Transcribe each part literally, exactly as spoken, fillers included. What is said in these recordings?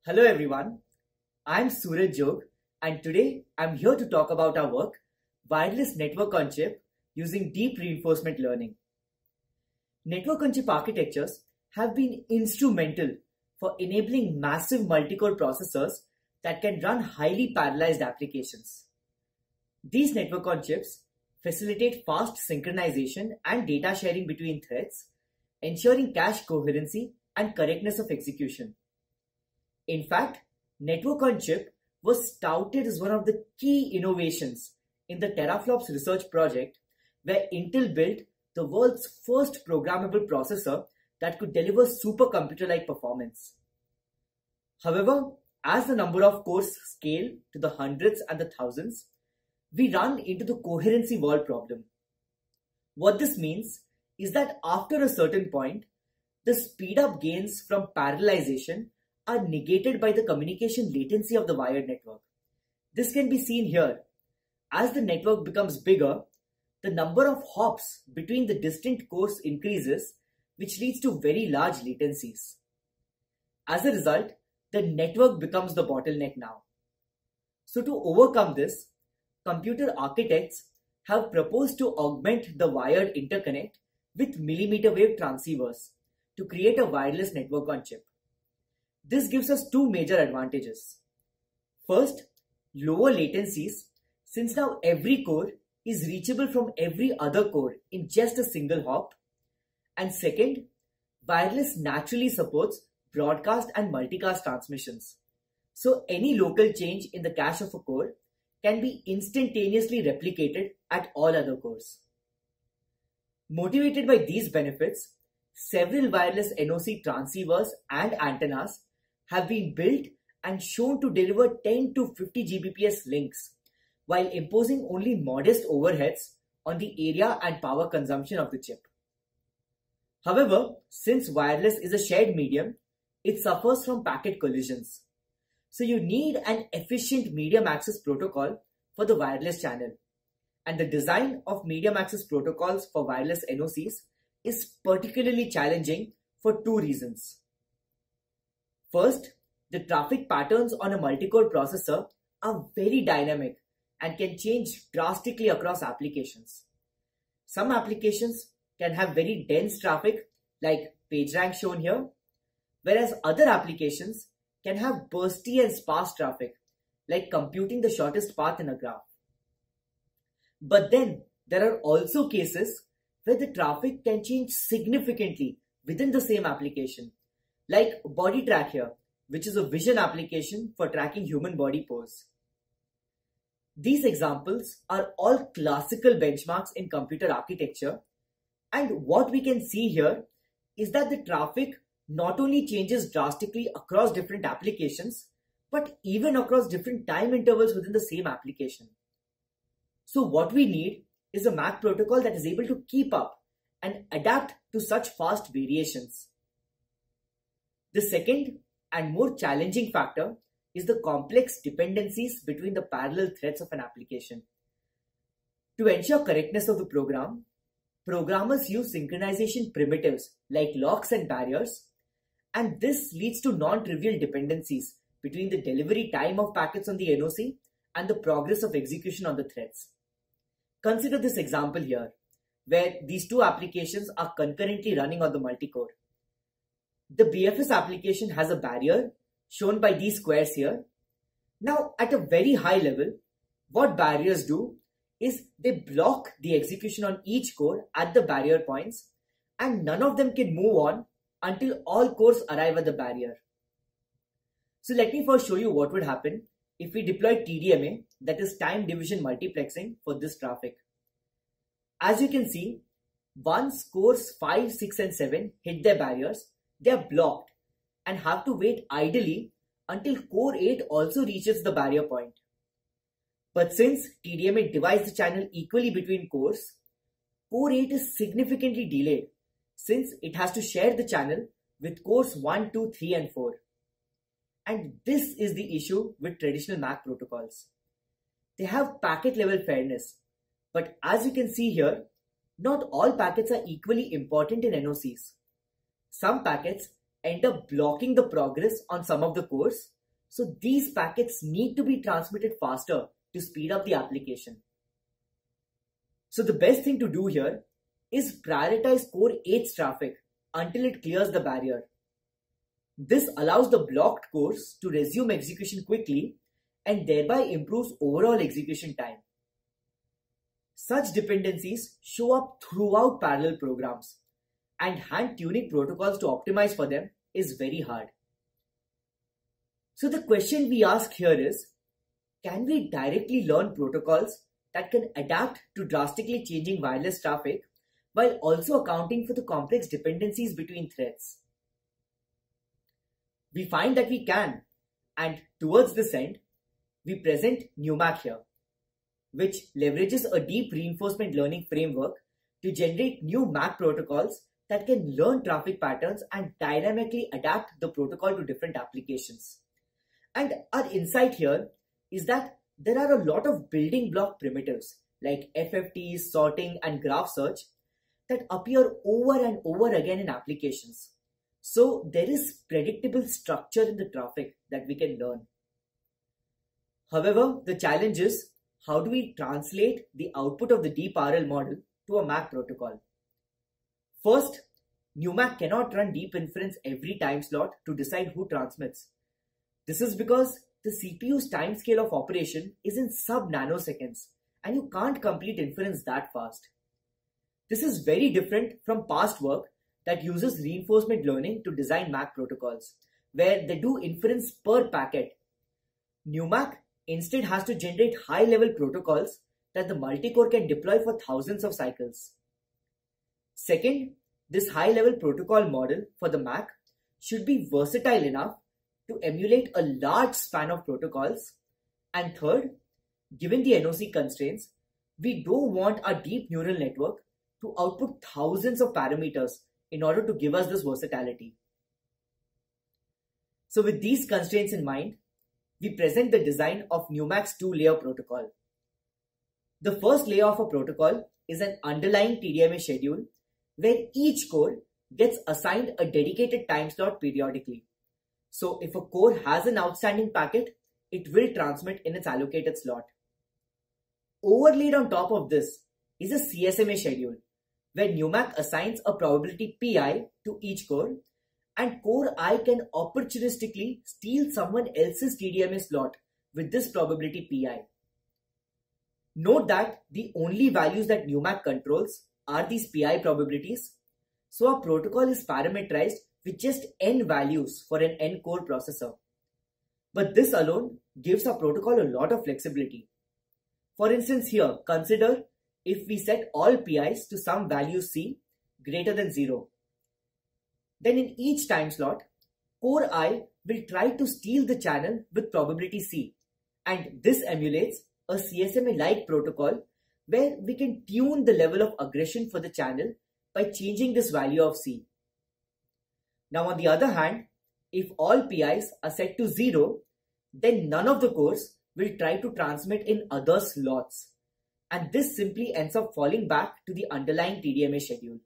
Hello everyone, I'm Suraj Jog and today I'm here to talk about our work, Wireless Network on Chip using Deep Reinforcement Learning. Network on Chip architectures have been instrumental for enabling massive multi-core processors that can run highly parallelized applications. These network on chips facilitate fast synchronization and data sharing between threads, ensuring cache coherency and correctness of execution. In fact, network on chip was touted as one of the key innovations in the teraflops research project, where Intel built the world's first programmable processor that could deliver supercomputer-like performance. However, as the number of cores scale to the hundreds and the thousands, we run into the coherency wall problem. What this means is that after a certain point, the speed-up gains from parallelization are negated by the communication latency of the wired network. This can be seen here. As the network becomes bigger, the number of hops between the distinct cores increases, which leads to very large latencies. As a result, the network becomes the bottleneck now. So to overcome this, computer architects have proposed to augment the wired interconnect with millimeter wave transceivers to create a wireless network on chip. This gives us two major advantages. First, lower latencies, since now every core is reachable from every other core in just a single hop. And second, wireless naturally supports broadcast and multicast transmissions. So any local change in the cache of a core can be instantaneously replicated at all other cores. Motivated by these benefits, several wireless N O C transceivers and antennas have been built and shown to deliver ten to fifty G B P S links while imposing only modest overheads on the area and power consumption of the chip. However, since wireless is a shared medium, it suffers from packet collisions. So you need an efficient medium access protocol for the wireless channel. And the design of medium access protocols for wireless N O Cs is particularly challenging for two reasons. First, the traffic patterns on a multi-core processor are very dynamic and can change drastically across applications. Some applications can have very dense traffic like PageRank shown here, whereas other applications can have bursty and sparse traffic like computing the shortest path in a graph. But then there are also cases where the traffic can change significantly within the same application, like BodyTrack here, which is a vision application for tracking human body pose. These examples are all classical benchmarks in computer architecture, and what we can see here is that the traffic not only changes drastically across different applications, but even across different time intervals within the same application. So what we need is a M A C protocol that is able to keep up and adapt to such fast variations. The second and more challenging factor is the complex dependencies between the parallel threads of an application. To ensure correctness of the program, programmers use synchronization primitives like locks and barriers, and this leads to non-trivial dependencies between the delivery time of packets on the N O C and the progress of execution on the threads. Consider this example here, where these two applications are concurrently running on the multi-core. The B F S application has a barrier shown by these squares here. Now, at a very high level, what barriers do is they block the execution on each core at the barrier points, and none of them can move on until all cores arrive at the barrier. So let me first show you what would happen if we deploy T D M A, that is time division multiplexing, for this traffic. As you can see, once cores five, six and seven hit their barriers, they are blocked and have to wait idly until core eight also reaches the barrier point. But since T D M A divides the channel equally between cores, core eight is significantly delayed since it has to share the channel with cores one, two, three and four. And this is the issue with traditional M A C protocols. They have packet level fairness, but as you can see here, not all packets are equally important in N O Cs. Some packets end up blocking the progress on some of the cores, So these packets need to be transmitted faster to speed up the application. So the best thing to do here is prioritize core eight's traffic until it clears the barrier. This allows the blocked cores to resume execution quickly and thereby improves overall execution time. Such dependencies show up throughout parallel programs, and hand-tuning protocols to optimize for them is very hard. So the question we ask here is, can we directly learn protocols that can adapt to drastically changing wireless traffic while also accounting for the complex dependencies between threads? We find that we can, and towards this end, we present NUMAC here, which leverages a deep reinforcement learning framework to generate new M A C protocols that can learn traffic patterns and dynamically adapt the protocol to different applications. And our insight here is that there are a lot of building block primitives like F F Ts, sorting, and graph search that appear over and over again in applications. So there is predictable structure in the traffic that we can learn. However, the challenge is, how do we translate the output of the deep R L model to a M A C protocol? First, NUMAC cannot run deep inference every time slot to decide who transmits. This is because the C P U's time scale of operation is in sub-nanoseconds and you can't complete inference that fast. This is very different from past work that uses reinforcement learning to design M A C protocols, where they do inference per packet. NUMAC instead has to generate high-level protocols that the multicore can deploy for thousands of cycles. Second, this high-level protocol model for the M A C should be versatile enough to emulate a large span of protocols. And third, given the N O C constraints, we don't want our deep neural network to output thousands of parameters in order to give us this versatility. So with these constraints in mind, we present the design of NUMAC's two-layer protocol. The first layer of a protocol is an underlying T D M A schedule where each core gets assigned a dedicated time slot periodically. So if a core has an outstanding packet, it will transmit in its allocated slot. Overlaid on top of this is a C S M A schedule where NUMAC assigns a probability Pi to each core, and core I can opportunistically steal someone else's T D M A slot with this probability Pi. Note that the only values that NUMAC controls are these Pi probabilities, so our protocol is parameterized with just n values for an n core processor. But this alone gives our protocol a lot of flexibility. For instance here, consider if we set all Pi's to some value C greater than zero. Then in each time slot, core I will try to steal the channel with probability C, and this emulates a C S M A-like protocol where we can tune the level of aggression for the channel by changing this value of C. Now on the other hand, if all Pi's are set to zero, then none of the cores will try to transmit in other slots, and this simply ends up falling back to the underlying T D M A schedule.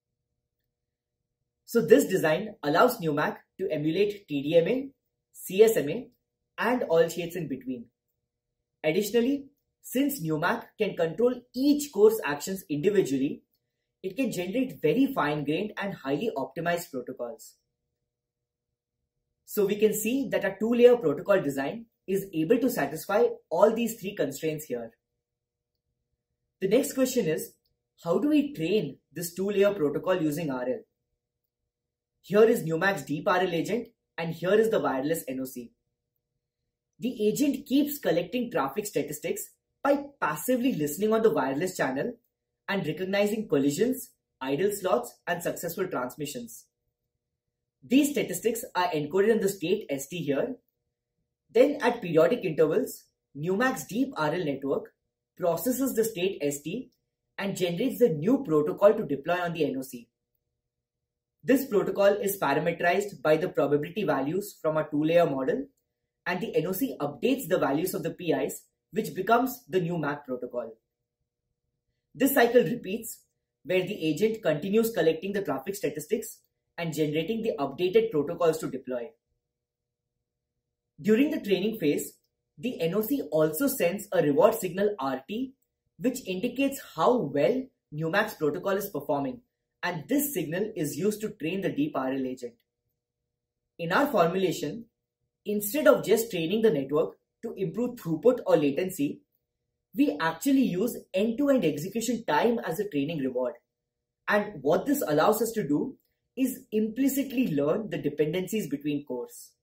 So this design allows NUMAC to emulate T D M A, C S M A, and all shades in between. Additionally, since NUMAC can control each core's actions individually, it can generate very fine-grained and highly optimized protocols. So we can see that a two-layer protocol design is able to satisfy all these three constraints here. The next question is, how do we train this two-layer protocol using R L? Here is NUMAC's deep R L agent, and here is the wireless N O C. The agent keeps collecting traffic statistics by passively listening on the wireless channel and recognizing collisions, idle slots, and successful transmissions. These statistics are encoded in the state S T here. Then at periodic intervals, NUMAC's deep R L network processes the state S T and generates the new protocol to deploy on the N O C. This protocol is parameterized by the probability values from a two-layer model, and the N O C updates the values of the Pi's, which becomes the new M A C protocol. This cycle repeats, where the agent continues collecting the traffic statistics and generating the updated protocols to deploy. During the training phase, the N O C also sends a reward signal R T, which indicates how well Numax protocol is performing, and this signal is used to train the deep R L agent. In our formulation, instead of just training the network to improve throughput or latency, we actually use end-to-end execution time as a training reward. And what this allows us to do is implicitly learn the dependencies between cores.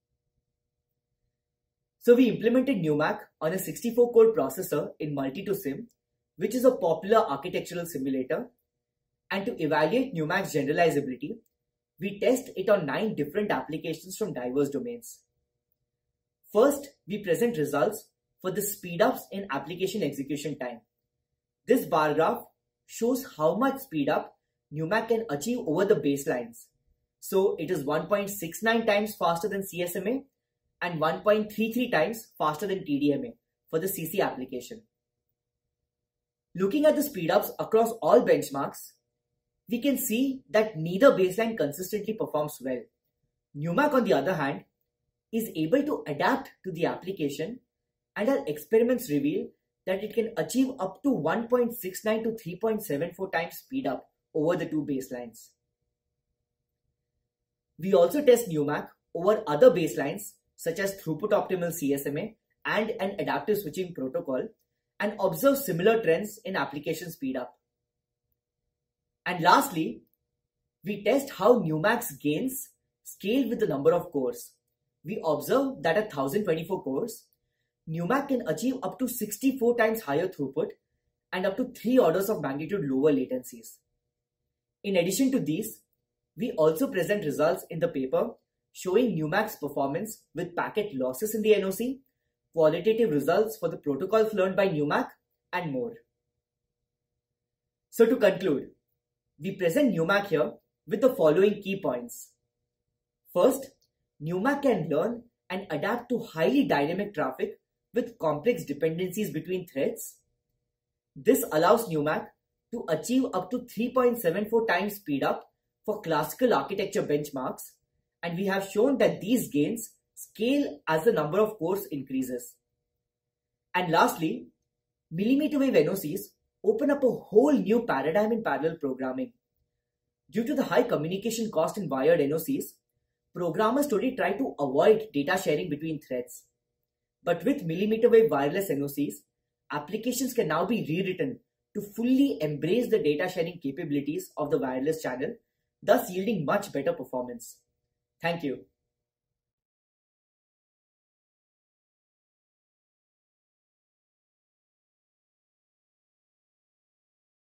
So we implemented NUMAC on a sixty-four core processor in Multi-to-Sim, which is a popular architectural simulator. And to evaluate NUMAC's generalizability, we test it on nine different applications from diverse domains. First, we present results for the speedups in application execution time. This bar graph shows how much speedup NUMAC can achieve over the baselines. So it is one point six nine times faster than C S M A and one point three three times faster than T D M A for the C C application. Looking at the speedups across all benchmarks, we can see that neither baseline consistently performs well. NUMAC, on the other hand, is able to adapt to the application, and our experiments reveal that it can achieve up to one point six nine to three point seven four times speedup over the two baselines. We also test NUMAC over other baselines such as throughput optimal C S M A and an adaptive switching protocol, and observe similar trends in application speedup. And lastly, we test how NUMAC's gains scale with the number of cores. We observe that at one thousand twenty-four cores, NUMAC can achieve up to sixty-four times higher throughput and up to three orders of magnitude lower latencies. In addition to these, we also present results in the paper showing NUMAC's performance with packet losses in the N O C, qualitative results for the protocols learned by NUMAC, and more. So to conclude, we present NUMAC here with the following key points. First, NUMAC can learn and adapt to highly dynamic traffic with complex dependencies between threads. This allows NUMAC to achieve up to three point seven four times speedup for classical architecture benchmarks, and we have shown that these gains scale as the number of cores increases. And lastly, millimeter wave N O Cs open up a whole new paradigm in parallel programming. Due to the high communication cost in wired N O Cs, programmers today try to avoid data sharing between threads. But with millimeter wave wireless N O Cs, applications can now be rewritten to fully embrace the data sharing capabilities of the wireless channel, thus yielding much better performance. Thank you.